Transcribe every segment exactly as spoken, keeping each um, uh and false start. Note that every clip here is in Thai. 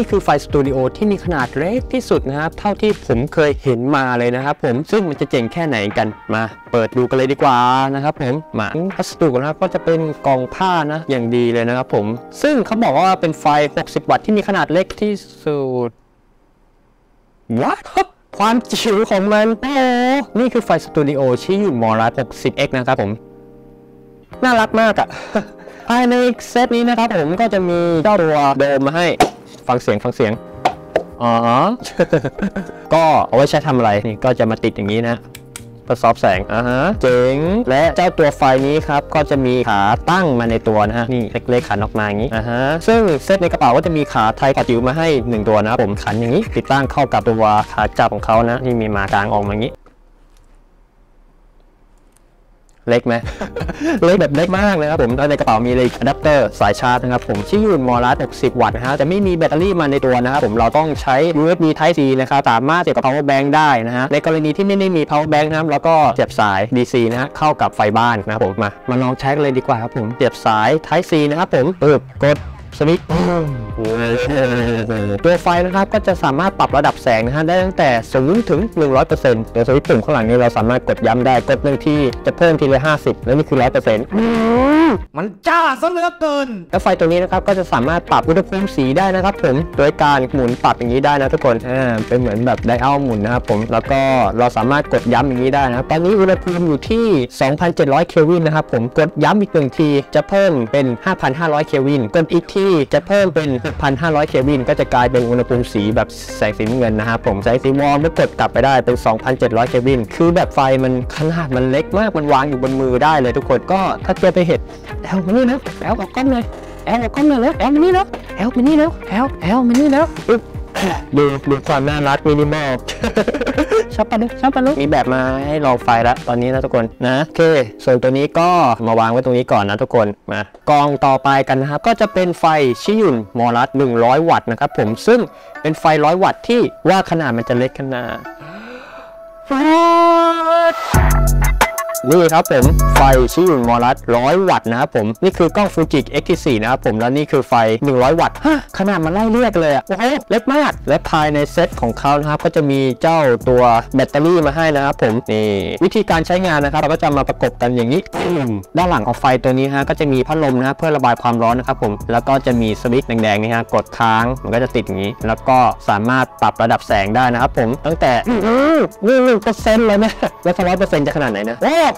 คือไฟสตูดิโอที่มีขนาดเล็กที่สุดนะครับเท่าที่ผมเคยเห็นมาเลยนะครับผมซึ่งมันจะเจ๋งแค่ไหนกันมาเปิดดูกันเลยดีกว่านะครับผมมาพัสดุนะครับก็จะเป็นกล่องผ้านะอย่างดีเลยนะครับผมซึ่งเขาบอกว่าเป็นไฟหกสิบวัตต์ที่มีขนาดเล็กที่สุด What? ความจิ๋วของมันโอ้นี่คือไฟสตูดิโอชิยุมอรัส หกสิบเอ็กซ์ นะครับผมน่ารักมากอะภายในเซตนี้นะครับผมก็จะมีเจ้าตัวโดมมาให้ฟังเสียงฟังเสียงอ๋อ ก็เอาไว้ใช้ทำอะไรนี่ก็จะมาติดอย่างนี้นะทดสอบแสงอ่าฮะเจ๋งและเจ้าตัวไฟนี้ครับก็จะมีขาตั้งมาในตัวนะฮะนี่เล็กๆขันออกมาอย่างนี้อ่าฮะซึ่งเซตในกระเป๋าก็จะมีขาไทยกับจิ๋วมาให้หนึ่งตัวนะผมขันอย่างนี้ติดตั้งเข้ากับตัวขาจับของเขานะที่มีมากลางออกมาอย่างนี้เล็กไหม เล็กแบบเล็กมากเลยครับผมในกระเป๋ามีเลยอะแดปเตอร์สายชาร์จนะครับผมชิยุมอรัสหกสิบวัตต์นะฮะจะไม่มีแบตเตอรี่มาในตัวนะครับผมเราต้องใช้ ยู เอส บี Type C นะครับสามารถเสียบกับ power bank ได้นะฮะในกรณีที่ไม่ได้มี power bank นะครับแล้วก็เสียบสาย ดี ซี นะฮะเข้ากับไฟบ้านนะครับผมมามาลองใช้กันเลยดีกว่าครับผมเสียบสาย Type C นะครับผมปึ๊บกดสวิตช์ตัวไฟนะครับก็จะสามารถปรับระดับแสงนะฮะได้ตั้งแต่ศูนย์ถึง หนึ่งร้อยเปอร์เซ็นต์ โดยสวิตช์ปุ่มข้างหลังนี้เราสามารถกดย้ำได้กดหนึ่งทีจะเพิ่มทีละห้าสิบแล้วนี่คือ ร้อยเปอร์เซ็นต์มันจ้าซะเหลือเกินแล้วไฟตัวนี้นะครับก็จะสามารถปรับอุณหภูมิสีได้นะครับผมโดยการหมุนปรับอย่างนี้ได้นะทุกคนอ่าเป็นเหมือนแบบไดอัลหมุนนะครับผมแล้วก็เราสามารถกดย้ำอย่างนี้ได้นะครับตอนนี้อุณหภูมิอยู่ที่ สองพันเจ็ดร้อย เคลวินนะครับผมกดย้ำอีกหนึ่งทีจะเพิ่มเป็น ห้าพันห้าร้อย เคลวินกดอีกทีจะเพิ่มเป็น หกพันห้าร้อย เคลวินก็จะกลายเป็นอุณหภูมิสีแบบแสงสีเงินนะครับผมแสงสีวอร์มแล้วกดกลับไปได้เป็น สองพันเจ็ดร้อย เคลวินคือแบบไฟมันขนาดมันเล็กมากมันวางอยู่บนมือได้เลยทุกคนก็ถ้าเทียบไปเห็นแอลมานี่นะแอลออกกล้องเลยแอลออกกล้องเลยแล้วแอลมานี่แล้วแอลมานี่แล้วแอลแอลมานี่แล้วดูดูความน่ารักมินิมอลชอบปะลูกชอบปะลูกมีแบบมาให้ลองไฟแล้วตอนนี้นะทุกคนนะโอเคส่วนตัวนี้ก็มาวางไว้ตรงนี้ก่อนนะทุกคนมากองต่อไปกันนะครับก็จะเป็นไฟชิยุนมอรัสหนึ่งร้อยวัตต์นะครับผมซึ่งเป็นไฟร้อยวัตต์ที่ว่าขนาดมันจะเล็กขนาดนี่ครับผมไฟชิยุนมอรัสหนึ่งร้อยวัตต์นะครับผมนี่คือกล้องฟูจิ เอ็กซ์ ที โฟร์ นะครับผมแล้วนี่คือไฟหนึ่งร้อยวัตต์ขนาดมันไล่เรียกเลยอ่ะโอ้โหเล็กมากและภายในเซตของเขานะครับก็จะมีเจ้าตัวแบตเตอรี่มาให้นะครับผมนี่วิธีการใช้งานนะครับเราก็จะมาประกบกันอย่างนี้ด้านหลังของไฟตัวนี้ฮะก็จะมีพัดลมนะเพื่อระบายความร้อนนะครับผมแล้วก็จะมีสวิตช์แดงๆนี่ฮะกดค้างมันก็จะติดอย่างนี้แล้วก็สามารถปรับระดับแสงได้นะครับผมตั้งแต่นี่หนึ่งเปอร์เซ็นต์เลยนะแล้วถ้าร้อยเปอร์เซ็นต์จะขนาดไหนนะ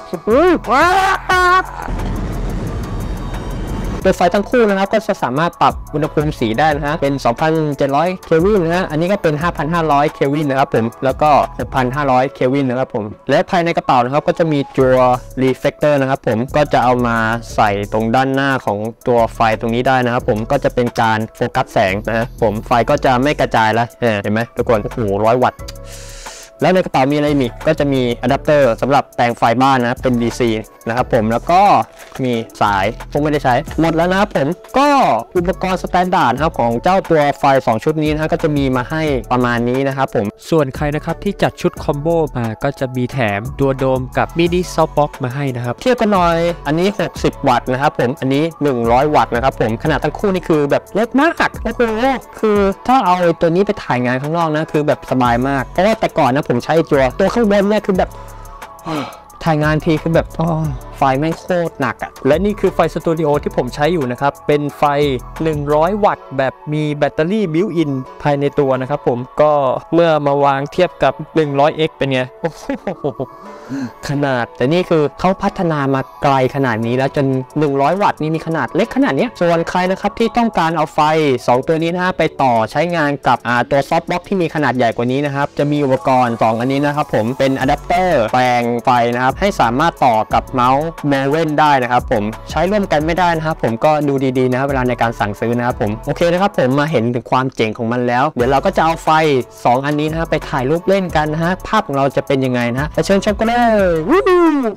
โดยไฟทั้งคู่นะครับก็จะสามารถปรับอุณหภูมิสีได้นะฮะเป็น สองพันเจ็ดร้อย เคลวินนะฮะอันนี้ก็เป็น ห้าพันห้าร้อย เคลวินนะครับผมแล้วก็ หกพันห้าร้อย เคลวินนะครับผมและภายในกระเป๋านะครับก็จะมีตัวรีเฟล็กเตอร์นะครับผมก็จะเอามาใส่ตรงด้านหน้าของตัวไฟตรงนี้ได้นะครับผมก็จะเป็นการโฟกัสแสงนะฮะผมไฟก็จะไม่กระจายแล้วเห็นไหมทุกคนโอ้โหร้อยวัตต์แล้วในกระเป๋ามีอะไรมีก็จะมีอะแดปเตอร์สำหรับแปลงไฟบ้านนะเป็น ดี ซี นะครับผมแล้วก็มีสายคงไม่ได้ใช้หมดแล้วนะครับผมก็อุปกรณ์สแตนดาร์ดครับของเจ้าตัวไฟสองชุดนี้นะก็จะมีมาให้ประมาณนี้นะครับผมส่วนใครนะครับที่จัดชุดคอมโบมาก็จะมีแถมตัวโดมกับมินิซอฟต์บ็อกซ์มาให้นะครับเทียบกันหน่อยอันนี้หกสิบวัตต์นะครับผมอันนี้หนึ่งร้อยวัตต์นะครับผมขนาดทั้งคู่นี่คือแบบเล็กมากโอ้โหคือถ้าเอาตัวนี้ไปถ่ายงานข้างนอกนะคือแบบสบายมากเพราะว่าแต่ก่อนนะผมใช้ตัวตัวข้างบนเนี่ยคือแบบถ่ายงานทีคือแบบไฟแม่งโคตรหนักอ่ะและนี่คือไฟสตูดิโอที่ผมใช้อยู่นะครับเป็นไฟหนึ่งร้อยวัตต์แบบมีแบตเตอรี่บิวอินภายในตัวนะครับผมก็เมื่อมาวางเทียบกับ หนึ่งร้อยเอ็กซ์ เป็นไงโอ้โหขนาดแต่นี่คือเขาพัฒนามาไกลขนาดนี้แล้วจนหนึ่งร้อยวัตต์นี่มีขนาดเล็กขนาดนี้ส่วนใครนะครับที่ต้องการเอาไฟสองตัวนี้นะฮะไปต่อใช้งานกับตัวซอฟต์บ็อกซ์ที่มีขนาดใหญ่กว่านี้นะครับจะมีอุปกรณ์สองอันนี้นะครับผมเป็นอะแดปเตอร์แปลงไฟนะครับให้สามารถต่อกับเมาส์โมเว่นได้นะครับผมใช้ร่วมกันไม่ได้นะครับผมก็ดูดีๆนะครับเวลาในการสั่งซื้อนะครับผมโอเคนะครับผมมาเห็นถึงความเจ๋งของมันแล้วเดี๋ยวเราก็จะเอาไฟสองอันนี้นะฮะไปถ่ายรูปเล่นกันนะฮะภาพของเราจะเป็นยังไงนะไปเชิญชมกันเลย